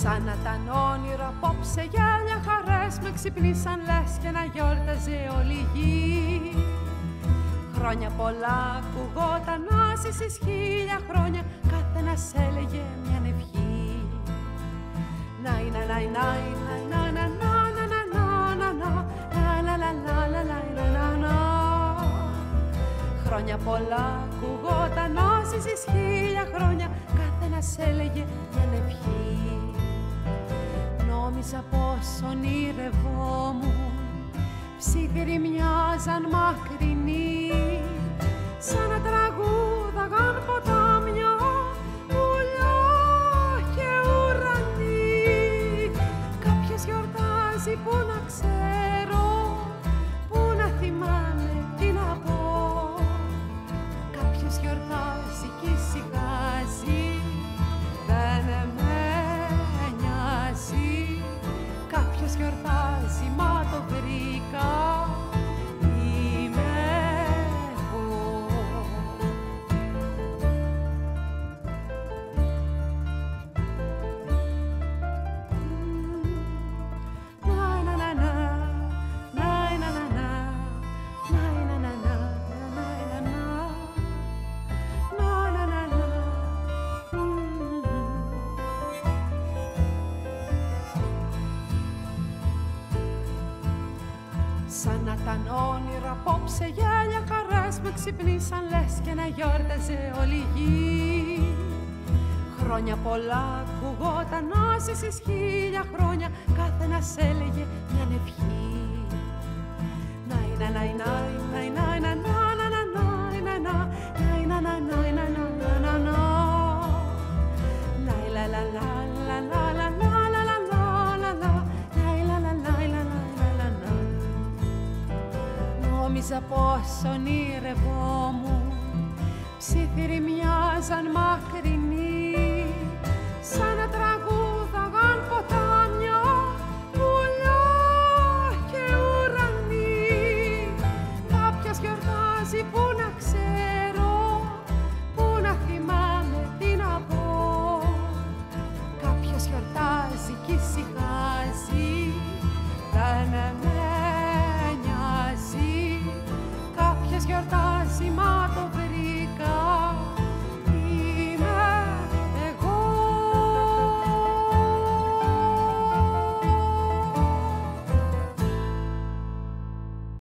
Σαν να ήταν όνειρο απόψε γέλια χαρές με ξυπνήσαν λες και να γιόρταζε όλη η γη. Χρόνια πολλά ακουγόταν να ζήσεις 1000 χρόνια, κάθε ένας έλεγε μια ευχή. Ναϊ να ναϊ ναϊ ναϊ να να να να να να να να να να να. Χρόνια πολλά ακουγόταν να ζήσεις 1000 χρόνια, κάθε ένας έλεγε μια ευχή. Νόμιζα πως ονειρευόμουν, ψήθυροι μοιάζαν μακρινοί, σαν να τραγούδαγαν ποτάμια, πουλιά και ουρανοί. Κάποιος γιορτάζει που να ξέρω, που να θυμάμαι τι να πω. Κάποιος γιορτάζει κι ησυχάζει, δεν με νοιάζει. Κάποιος γιορτάζει, μα το βρήκα, είμαι εγώ. Να να να να, να να να να, να να να σαν να ήταν όνειρο απόψε γέλια χαρές με ξυπνήσαν λες και να γιόρταζε όλη η γη. Χρόνια πολλά ακουγόταν να ζήσεις 1000 χρόνια, κάθε ένας έλεγε μια ευχή. Ναϊ να ναϊ ναϊ ναϊ ναϊ να να να να να ναϊ να να ναϊ να να να να ναϊ λα λα λα λα λα λα λα λα λα λα ναϊ λα λα λα λα λα λα. Νόμιζα πως ονειρευόμουν, ψήθυροι μοιάζαν μακρινοί,